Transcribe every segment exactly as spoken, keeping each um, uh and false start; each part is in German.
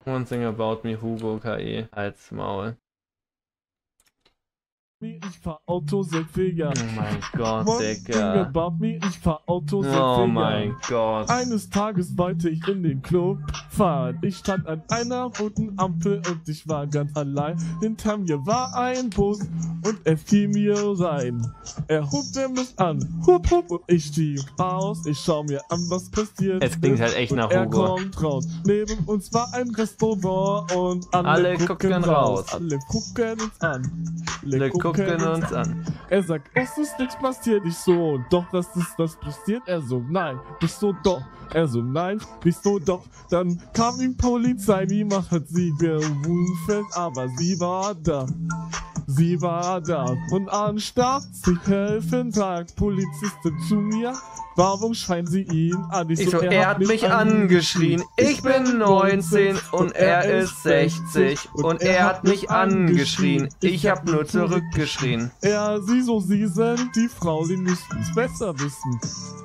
One thing about me, Hugo K I. Als Maul. Ich fahr Auto seit vier Jahren. Oh mein Gott, One thing Digga. about me, ich fahr Auto seit vier Oh Jahren. mein Gott. Eines Tages wollte ich in den Club fahren. Ich stand an einer roten Ampel und ich war ganz allein. Hinter mir war ein Bus und er fiel mir rein. Er hupte mich an, hup hup, und ich stieg aus. Ich schau mir an, was passiert. Es klingt halt echt und nach er Hugo. kommt raus. Neben uns war ein Restaurant und alle, Alle gucken, gucken raus. raus. Alle gucken uns an. Wir gucken uns an. Er sagt, es ist nichts passiert. Ich so, doch, das ist was passiert. Er so, nein, bist so doch. Er so, nein, bist so doch. Dann kam ihm Polizei, niemand hat sie gewunfelt, aber sie war da. Sie war da. Und anstatt sich helfen, sagt Polizistin zu mir, warum schreien sie ihn an? Ich so, er hat mich angeschrien. Ich bin neunzehn und er ist sechzig. Und er hat mich angeschrien. Ich hab nur zurückgeschrien. Er, sie so, sie sind die Frau, sie müssten es besser wissen.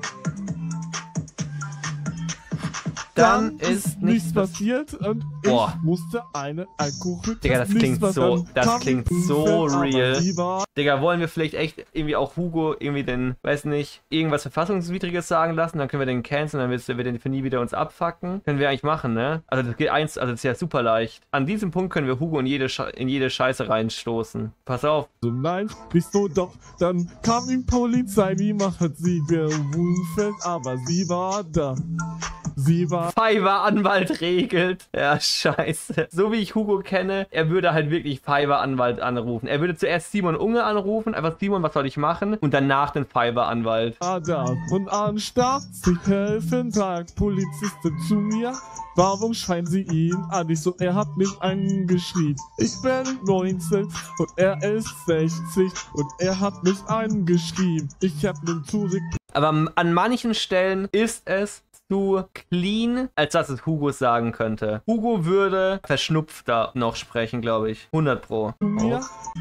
Dann ist nichts passiert und Boah. ich musste eine Alkohol. Digga, das klingt so, das klingt so real. Digga, wollen wir vielleicht echt irgendwie auch Hugo irgendwie den, weiß nicht, irgendwas Verfassungswidriges sagen lassen, dann können wir den canceln, dann wird wir den für nie wieder uns abfucken. Können wir eigentlich machen, ne? Also das geht eins, also das ist ja super leicht. An diesem Punkt können wir Hugo in jede, Sche in jede Scheiße reinstoßen. Pass auf. So, nein, bist du doch. Dann kam ihm Polizei, niemand hat sie gewunfelt, aber sie war da. Sie war... Fiverr Anwalt regelt. Ja, scheiße. So wie ich Hugo kenne, er würde halt wirklich Fiverr Anwalt anrufen. Er würde zuerst Simon Unge anrufen, einfach Simon, was soll ich machen? Und danach den Fiverr Anwalt. Ah, da. Und anstatt sich helfen, sagt Polizistin zu mir, warum schreien sie ihn an? Ich so, er hat mich angeschrien. Ich bin neunzehn und er ist sechzig und er hat mich angeschrien. Ich hab den zurück... Aber an manchen Stellen ist es zu clean, als dass es Hugo sagen könnte. Hugo würde verschnupfter noch sprechen, glaube ich. hundert Pro. Oh.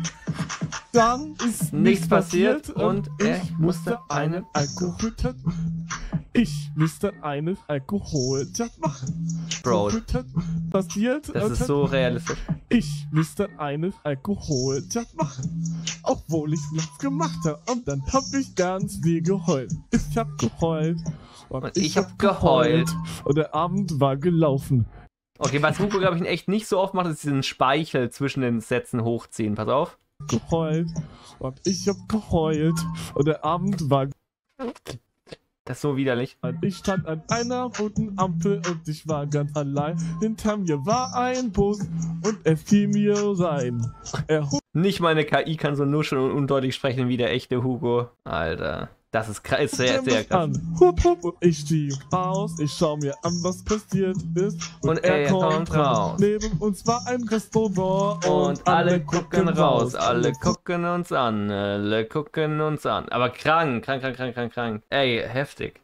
Dann ist nichts passiert und ich musste einen Alkohol Ich müsste einen Alkohol machen. Bro, passiert. Das ist so realistisch. Ich müsste einen Alkohol machen. Obwohl ich Lauf gemacht habe. Und dann hab ich ganz viel geheult. Ich hab geheult. Und, und ich, ich hab geheult. geheult. Und der Abend war gelaufen. Okay, was Hugo, glaube ich, echt nicht so oft macht, ist diesen Speichel zwischen den Sätzen hochziehen. Pass auf. Geheult. Und ich hab geheult. Und der Abend war... Das ist so widerlich. Ich stand an einer roten Ampel und ich war ganz allein. Hinter mir war ein Bus und er fiel mir rein. Er Nicht meine K I kann so nur schon undeutlich sprechen wie der echte Hugo. Alter. Das ist, krass, ist sehr, sehr krass. Hup, hup, und ich stieg aus, ich schau mir an, was passiert ist. Und, und er, er kommt raus. raus. Neben uns war ein Restaurant und, und alle, alle gucken raus. Alle gucken uns an, alle gucken uns an. Aber krank, krank, krank, krank, krank, krank. Ey, heftig.